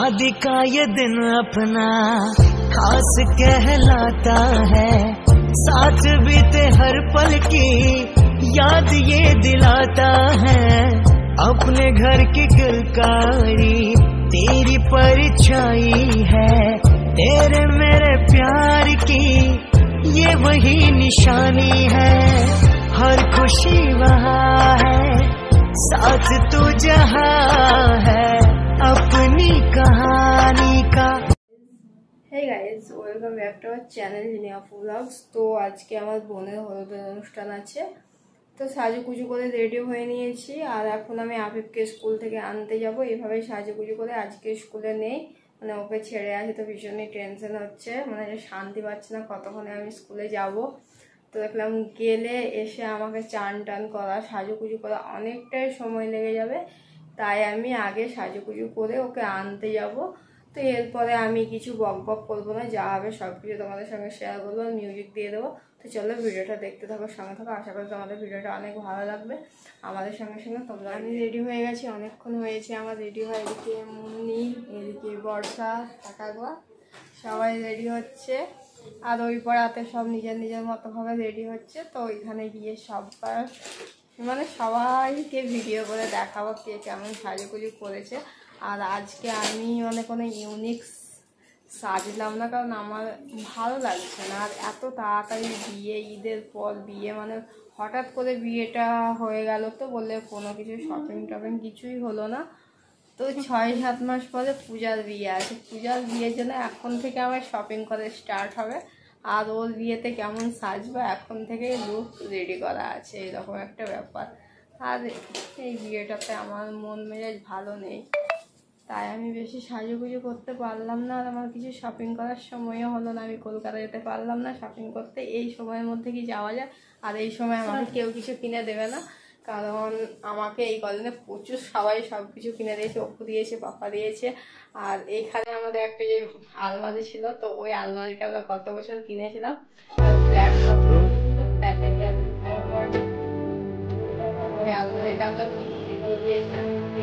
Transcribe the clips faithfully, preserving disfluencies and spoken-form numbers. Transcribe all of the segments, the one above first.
शादी का ये दिन अपना खास कहलाता है, साथ बीते हर पल की याद ये दिलाता है। अपने घर की किलकारी तेरी परछाई है, तेरे मेरे प्यार की ये वही निशानी है। हर खुशी वहाँ है, साथ तू जहाँ है अपनी कहानी का। Hey guys, welcome back to our channel Jiniafu Vlogs। তো আজকে আমার বোনের হলুদের অনুষ্ঠান আছে, তো সাজুগুজু করে রেডি হয়ে নিয়েছি। আর এখন আমি আবিবকে স্কুল থেকে আনতে যাব। এইভাবে সাজুগুজু করে, আজকে স্কুলে নেই, মানে ওকে ছেড়ে আসি, তো ভীষণই টেনশন হচ্ছে, মানে শান্তি পাচ্ছি না কতক্ষণে আমি স্কুলে যাব। তো দেখলাম গেলে এসে আমাকে চান টান করা, সাজুগুজু করা অনেকটাই সময় লেগে যাবে, তাই আমি আগে সাজুগুজু করে ওকে আনতে যাব। তো এরপরে আমি কিছু বক বক করবো না, যা হবে সব কিছু তোমাদের সঙ্গে শেয়ার করবো, মিউজিক দিয়ে দেবো। তো চলো ভিডিওটা দেখতে থাকো, সঙ্গে থাকো, আশা করি তোমাদের ভিডিওটা অনেক ভালো লাগবে। আমাদের সঙ্গে সঙ্গে তোমরা। আমি রেডি হয়ে গেছি, অনেকক্ষণ হয়েছে আমার রেডি হয়। এদিকে মুন্নি, এদিকে বর্ষা, কাকাগোয়া সবাই রেডি হচ্ছে। আর ওই পাড়াতে সব নিজের নিজের মতোভাবে রেডি হচ্ছে। তো ওইখানে গিয়ে সবার মানে সবাইকে ভিডিও করে দেখাবো কে কেমন সাজুগুজু করেছে। আর আজকে আমি মানে কোনো ইউনিক সাজলাম না, কারণ আমার ভালো লাগছে না। আর এত তাড়াতাড়ি বিয়ে, ঈদের পর বিয়ে, মানে হঠাৎ করে বিয়েটা হয়ে গেল, তো বললে কোনো কিছু শপিং টপিং কিছুই হলো না। তো ছয় সাত মাস পরে পূজার বিয়ে আছে, পূজার বিয়ের জন্য এখন থেকে আমার শপিং করে স্টার্ট হবে। আর ওর বিয়েতে কেমন সাজবে এখন থেকে লুক রেডি করা আছে, এরকম একটা ব্যাপার। আর এই বিয়েটাতে আমার মন মেজাজ ভালো নেই, তাই আমি বেশি সাজুগুজু করতে পারলাম না। আর আমার কিছু শপিং করার সময়ও হলো না, আমি কলকাতা যেতে পারলাম না শপিং করতে। এই সময়ের মধ্যে কি যাওয়া যায়? আর এই সময় আমাকে কেউ কিছু কিনে দেবে না, কারণ আমাকে এই কদিনে প্রচুর সবাই সব কিছু কিনে দিয়েছে, অপু দিয়েছে, পাপা দিয়েছে। আর এখানে আমাদের একটা যে আলমারি ছিল, তো ওই আলমারিটা আমরা গত বছর কিনেছিলাম। ওই আলমারিটা আমরা দিয়েছিলাম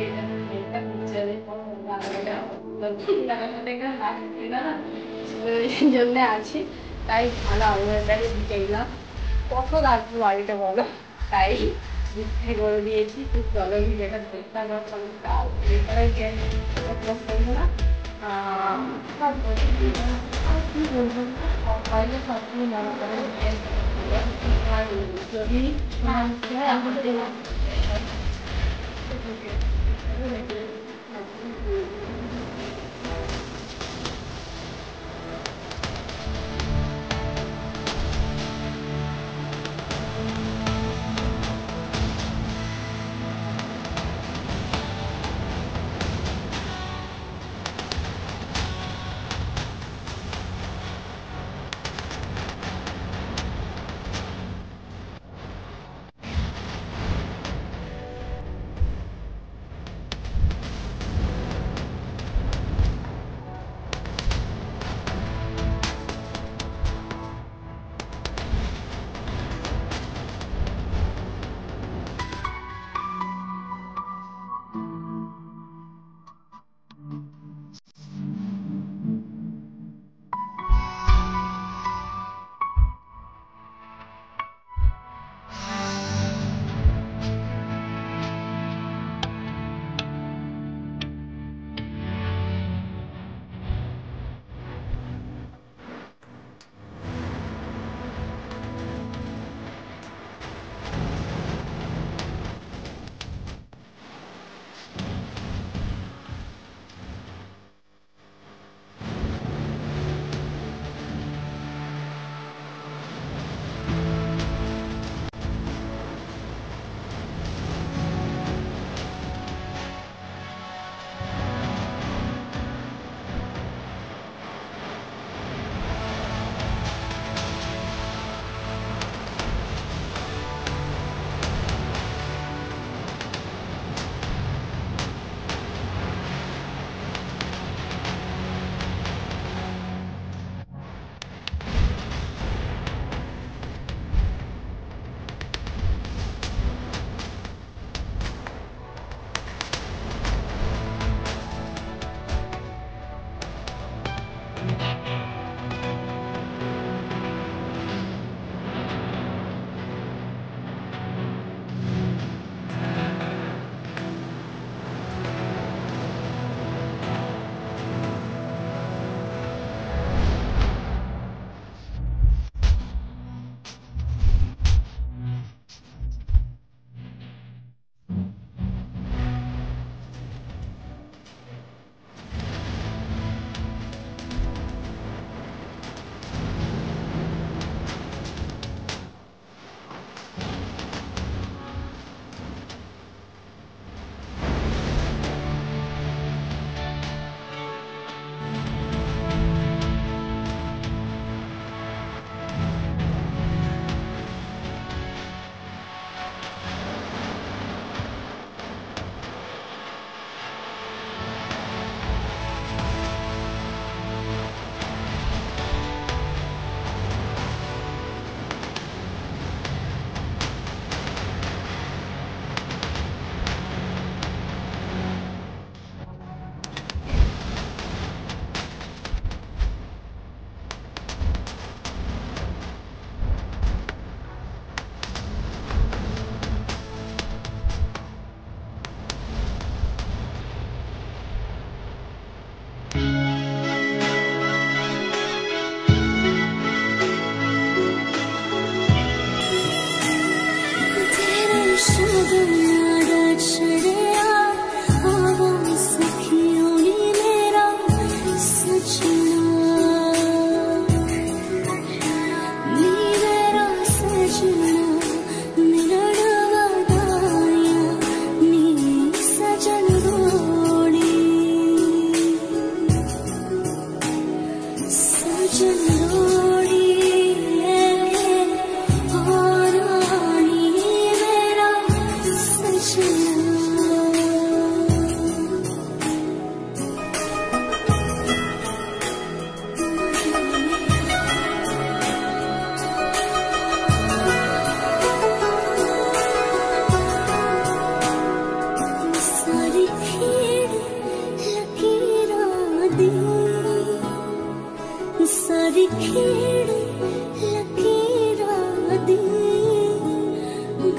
জন্য আছি, তাই ভালো আলমারিটাকে দিতে গেলাম। কত লাগবে বাড়িতে বলো, তাই করে দিয়েছি। চলো যেটা দেখতে আমার কাজ এখানে না কি বলবো, বাইরে সবসময় মনে করে যদি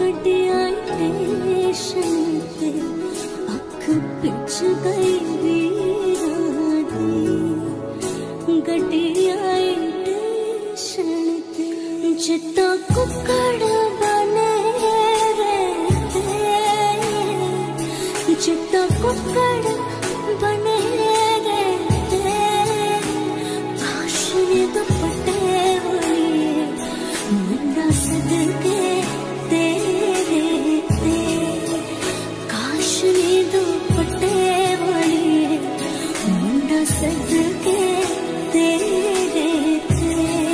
गड्डियां स्टेशन ते अख पिछ गई वीरां दी, गड्डियां स्टेशन ते जिद्दां कुक्कड़ बने रहते, जिद्दां कुक्कड़ बने रहते, काश ने दुपट्टे वाली मुंडा सदके तेरे ते, काश ने दुपट्टे वाली मुंडा सदके तेरे ते।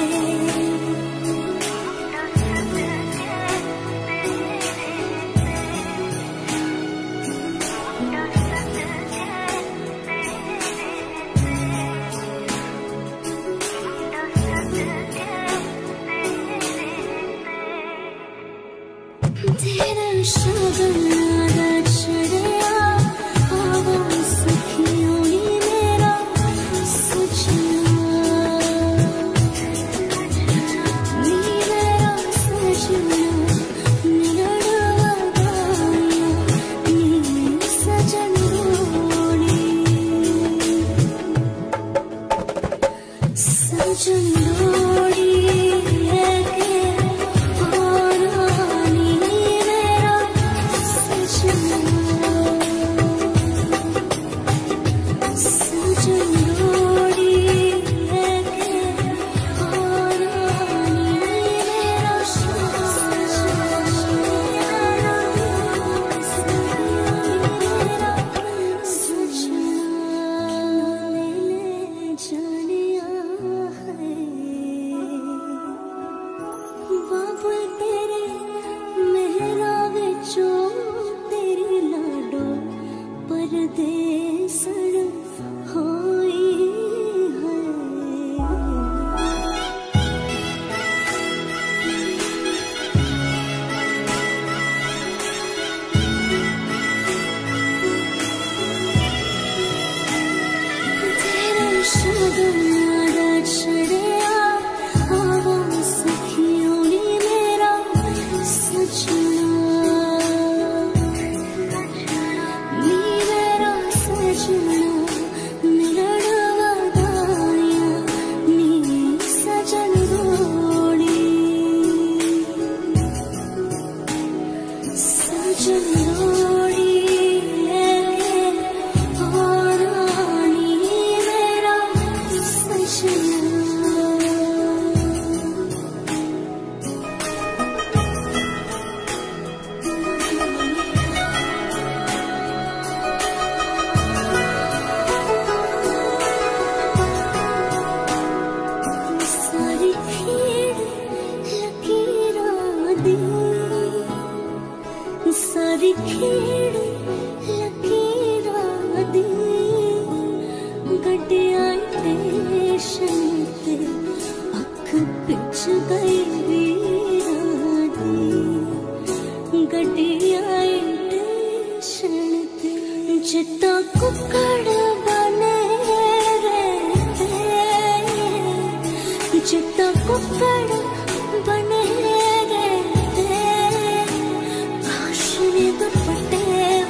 तेरा शगनादा छड़िया आवा सखियों नी मेरा सजना, नी मेरा सजना निरड़वा गाया नी सजन रोड़ी, सजन रोड़ी सारी खेड़ लकीरां दी, गड्डियां स्टेशन ते अख पिछ गई वीरां दी, गड्डियां स्टेशन ते जिद्दां कुक्कड़ बने रहते, जिद्दां कुक्कड़ बने रहते, काश ने दुपट्टे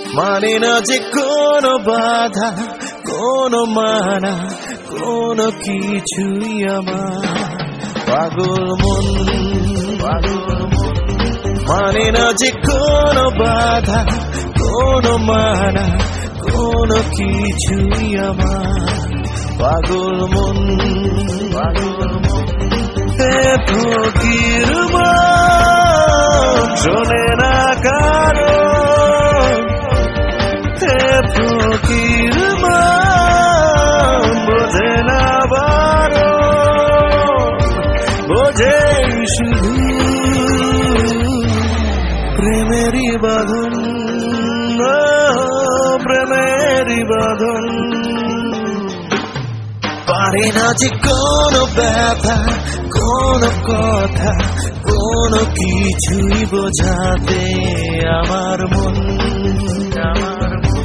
মানে না যে কোনো বাধা, কোনো মানা, কোনো কিছুই আমার পাগল মন, পাগল মন। মানে না যে কোনো বাধা, কোনো মানা, কোনো কিছুই আমার পাগল মন, পাগল মন। হে ফকির মন শোনে না কারো, হে ফকির মন বোঝে না বারো, বোঝে শুধু প্রেমেরই বাঁধন, প্রেমেরই বাঁধন। পারে না যে কোনো ব্যথা, কোনো কথা, কোনো কিছুই বোঝাতে আমার মন, আমার মন।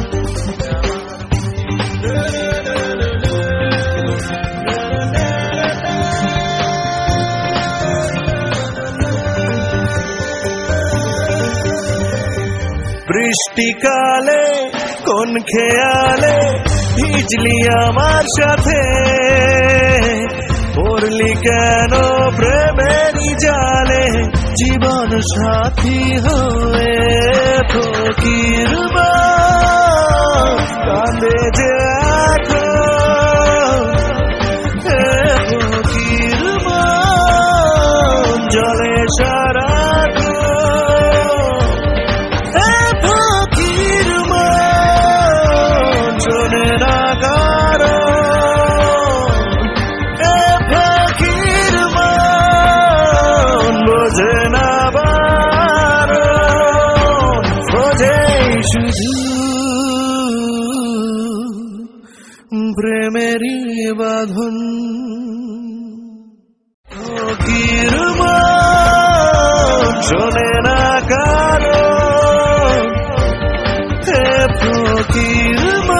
বৃষ্টিকালে কোন খেয়ালে ভিজলি আমার সাথে, পড়লি কেন প্রেমেরই জালে জীবন সাথী হয়ে। ফকির মন কাঁদে যে এখন, হে ফকির মন জলে সারা প্রেমেরই বাঁধন। ফকির মন শোনে না কারো, হে ফকির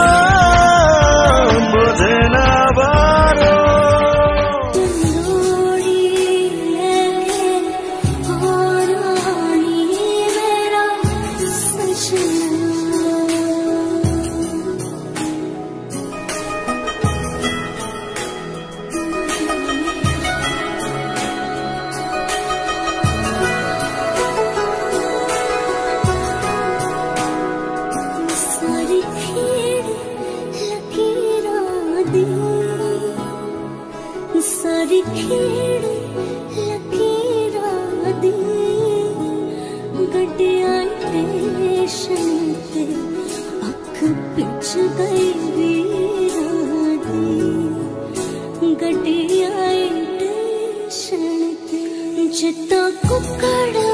মন বোঝে না বারো। सारी खेड़ लकीरां दी गड्डियां स्टेशन ते अख पिछ गई वीरां दी गड्डियां स्टेशन ते जित्ता कुकड़